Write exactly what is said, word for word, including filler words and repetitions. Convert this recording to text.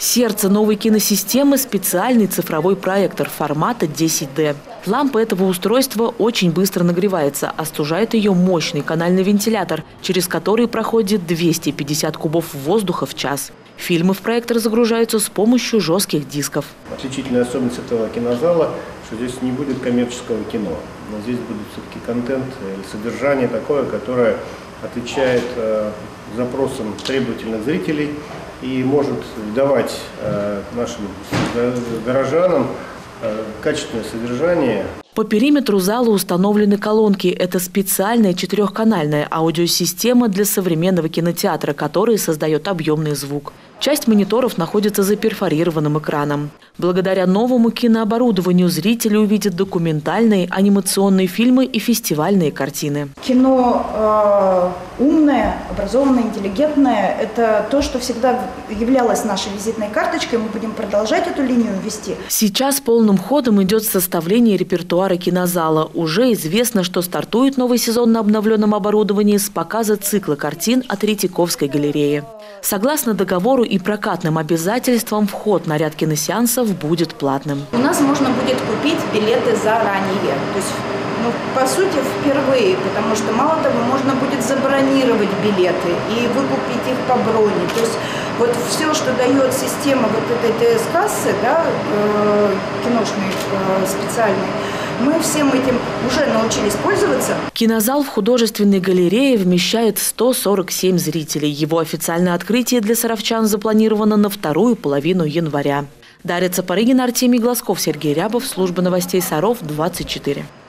Сердце новой киносистемы – специальный цифровой проектор формата десять дэ. Лампа этого устройства очень быстро нагревается, остужает ее мощный канальный вентилятор, через который проходит двести пятьдесят кубов воздуха в час. Фильмы в проектор загружаются с помощью жестких дисков. Отличительная особенность этого кинозала, что здесь не будет коммерческого кино. Но здесь будет все-таки контент или содержание такое, которое отвечает э, запросам требовательных зрителей и может давать э, нашим горожанам э, качественное содержание. По периметру зала установлены колонки. Это специальная четырехканальная аудиосистема для современного кинотеатра, которая создает объемный звук. Часть мониторов находится за перфорированным экраном. Благодаря новому кинооборудованию зрители увидят документальные, анимационные фильмы и фестивальные картины. Кино э, умное, образованное, интеллигентное – это то, что всегда являлось нашей визитной карточкой. Мы будем продолжать эту линию вести. Сейчас полным ходом идет составление репертуара кинозала. Уже известно, что стартует новый сезон на обновленном оборудовании с показа цикла картин от Третьяковской галереи. Согласно договору и прокатным обязательствам, вход на ряд киносеансов будет платным. У нас можно будет купить билеты заранее. То есть, ну, по сути, впервые, потому что, мало того, можно будет забронировать билеты и выкупить их по броне. То есть вот все, что дает система вот этой тэ эс-кассы, да, э, киношной э, специальной, мы всем этим уже научились пользоваться. Кинозал в художественной галерее вмещает сто сорок семь зрителей. Его официальное открытие для саровчан запланировано на вторую половину января. Дарья Цапарыгина, Артемий Глазков, Сергей Рябов, служба новостей Саров, двадцать четыре.